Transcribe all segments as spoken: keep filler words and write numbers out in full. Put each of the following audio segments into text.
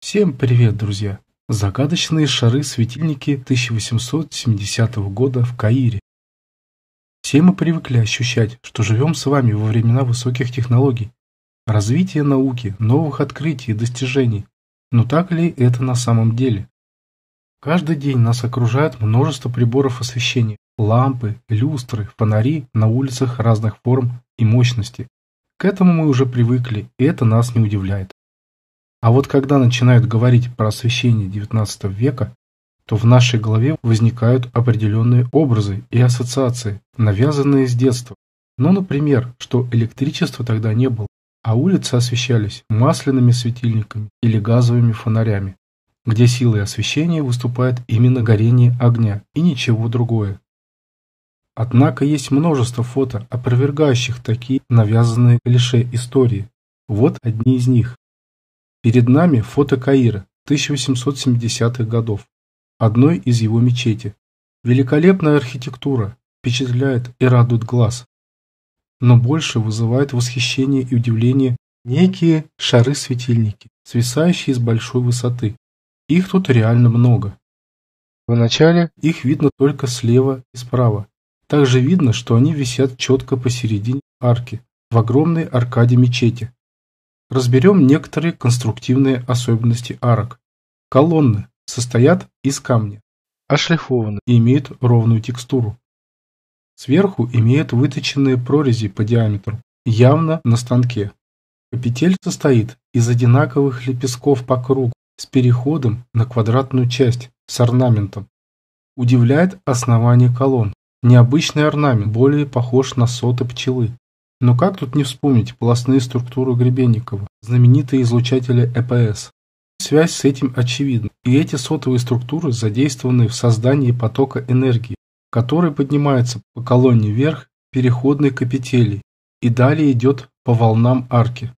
Всем привет, друзья! Загадочные шары-светильники тысяча восемьсот семидесятого года в Каире. Все мы привыкли ощущать, что живем с вами во времена высоких технологий, развития науки, новых открытий и достижений. Но так ли это на самом деле? Каждый день нас окружает множество приборов освещения, лампы, люстры, фонари на улицах разных форм и мощностей. К этому мы уже привыкли, и это нас не удивляет. А вот когда начинают говорить про освещение девятнадцатого века, то в нашей голове возникают определенные образы и ассоциации, навязанные с детства. Ну, например, что электричества тогда не было, а улицы освещались масляными светильниками или газовыми фонарями, где силой освещения выступает именно горение огня и ничего другое. Однако есть множество фото, опровергающих такие навязанные клише истории. Вот одни из них. Перед нами фото Каира тысяча восемьсот семидесятых годов, одной из его мечети. Великолепная архитектура, впечатляет и радует глаз. Но больше вызывает восхищение и удивление некие шары-светильники, свисающие с большой высоты. Их тут реально много. Вначале их видно только слева и справа. Также видно, что они висят четко посередине арки, в огромной аркаде мечети. Разберем некоторые конструктивные особенности арок. Колонны состоят из камня, ошлифованы и имеют ровную текстуру. Сверху имеют выточенные прорези по диаметру, явно на станке. Капитель состоит из одинаковых лепестков по кругу с переходом на квадратную часть с орнаментом. Удивляет основание колонн. Необычный орнамент, более похож на соты пчелы. Но как тут не вспомнить полостные структуры Гребенникова, знаменитые излучатели э пэ эс? Связь с этим очевидна, и эти сотовые структуры задействованы в создании потока энергии, который поднимается по колонне вверх переходной капители и далее идет по волнам арки.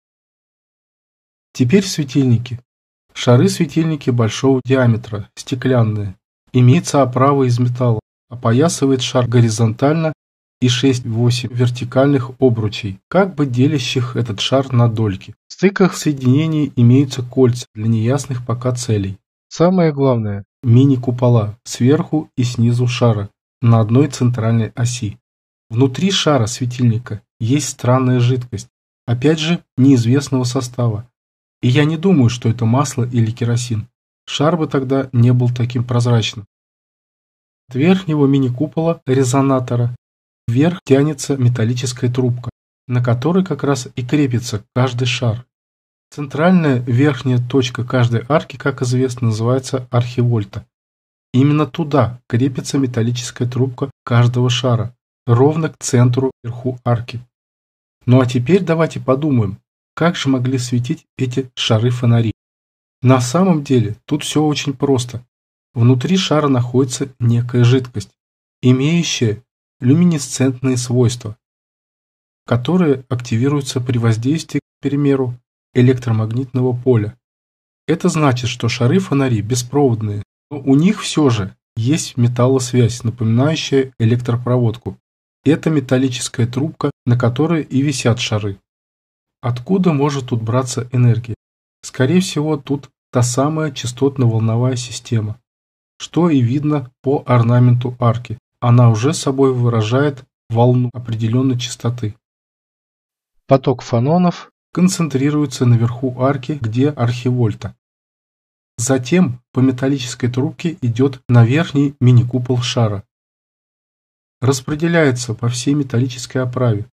Теперь светильники. Шары-светильники большого диаметра, стеклянные. Имеется оправа из металла, опоясывает шар горизонтально и шесть-восемь вертикальных обручей, как бы делящих этот шар на дольки. В стыках соединений имеются кольца для неясных пока целей. Самое главное – мини-купола сверху и снизу шара на одной центральной оси. Внутри шара светильника есть странная жидкость, опять же неизвестного состава. И я не думаю, что это масло или керосин. Шар бы тогда не был таким прозрачным. От верхнего мини-купола резонатора вверх тянется металлическая трубка, на которой как раз и крепится каждый шар. Центральная верхняя точка каждой арки, как известно, называется архивольта. Именно туда крепится металлическая трубка каждого шара, ровно к центру вверху арки. Ну а теперь давайте подумаем, как же могли светить эти шары-фонари. На самом деле тут все очень просто. Внутри шара находится некая жидкость, имеющая люминесцентные свойства, которые активируются при воздействии, к примеру, электромагнитного поля. Это значит, что шары-фонари беспроводные, но у них все же есть металлосвязь, напоминающая электропроводку. Это металлическая трубка, на которой и висят шары. Откуда может тут браться энергия? Скорее всего, тут та самая частотно-волновая система, что и видно по орнаменту арки. Она уже собой выражает волну определенной частоты. Поток фононов концентрируется наверху арки, где архивольта. Затем по металлической трубке идет на верхний мини-купол шара. Распределяется по всей металлической оправе,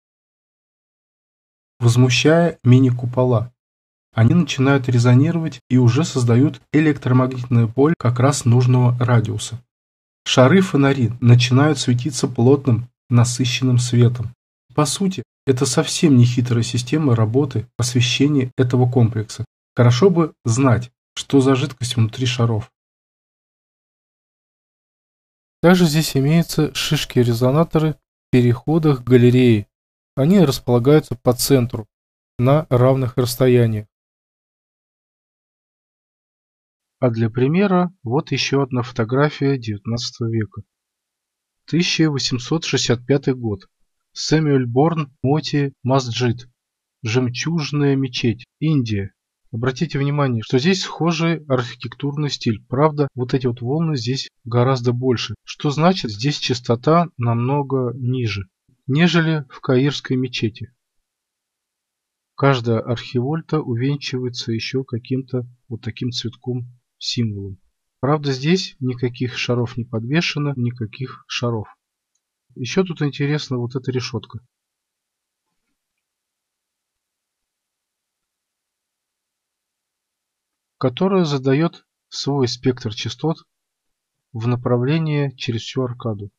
возмущая мини-купола. Они начинают резонировать и уже создают электромагнитное поле как раз нужного радиуса. Шары-фонари начинают светиться плотным, насыщенным светом. По сути, это совсем не хитрая система работы освещения этого комплекса. Хорошо бы знать, что за жидкость внутри шаров. Также здесь имеются шишки-резонаторы в переходах галереи. Они располагаются по центру, на равных расстояниях. А для примера, вот еще одна фотография девятнадцатого века. тысяча восемьсот шестьдесят пятый год. Сэмюэль Борн, Моти Масджид. Жемчужная мечеть, Индия. Обратите внимание, что здесь схожий архитектурный стиль. Правда, вот эти вот волны здесь гораздо больше. Что значит, здесь частота намного ниже, нежели в Каирской мечети. Каждая архивольта увенчивается еще каким-то вот таким цветком символом. Правда, здесь никаких шаров не подвешено, никаких шаров. Еще тут интересна вот эта решетка, которая задает свой спектр частот в направлении через всю аркаду.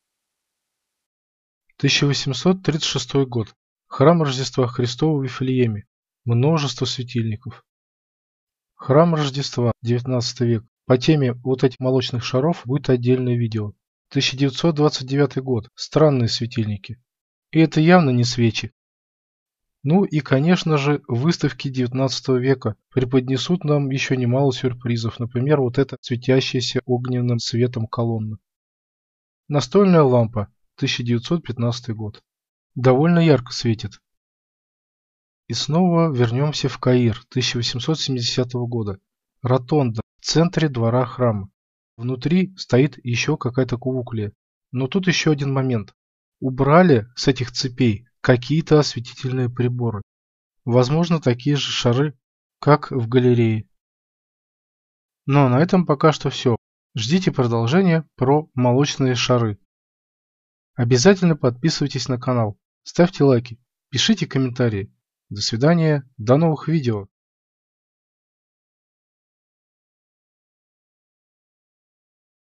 тысяча восемьсот тридцать шестой год. Храм Рождества Христова в Вифлееме. Множество светильников. Храм Рождества, девятнадцатый век. По теме вот этих молочных шаров будет отдельное видео. тысяча девятьсот двадцать девятый год. Странные светильники. И это явно не свечи. Ну и, конечно же, выставки девятнадцатого века преподнесут нам еще немало сюрпризов. Например, вот эта светящаяся огненным светом колонна. Настольная лампа, тысяча девятьсот пятнадцатый год. Довольно ярко светит. И снова вернемся в Каир, тысяча восемьсот семидесятого года. Ротонда в центре двора храма. Внутри стоит еще какая-то кувуклия. Но тут еще один момент. Убрали с этих цепей какие-то осветительные приборы. Возможно, такие же шары, как в галерее. Но на этом пока что все. Ждите продолжения про молочные шары. Обязательно подписывайтесь на канал, ставьте лайки, пишите комментарии. До свидания, до новых видео.